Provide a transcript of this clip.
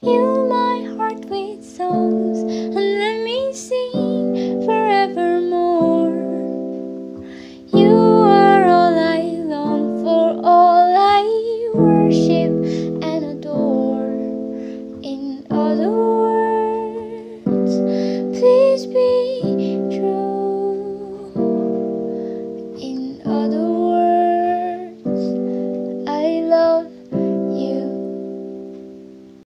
Fill my heart with songs and let me sing forevermore. You are all I long for, all I worship and adore. In other words, please be true. In other